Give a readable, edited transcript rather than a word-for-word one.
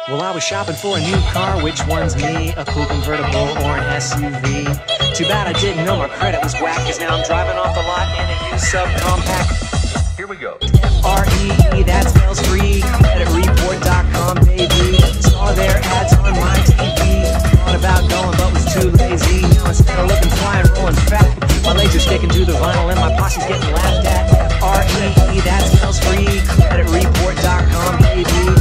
Well, I was shopping for a new car, which one's me? A cool convertible or an SUV? Too bad I didn't know my credit was whack, cause now I'm driving off the lot in a used subcompact. Here we go. F-R-E-E, that spells free. Creditreport.com, baby. Saw their ads on my TV. Thought about going, but was too lazy. Now instead of looking fly and rolling fat, my legs are sticking to the vinyl and my posse's getting laughed at. F-R-E-E, that spells free. Creditreport.com, baby.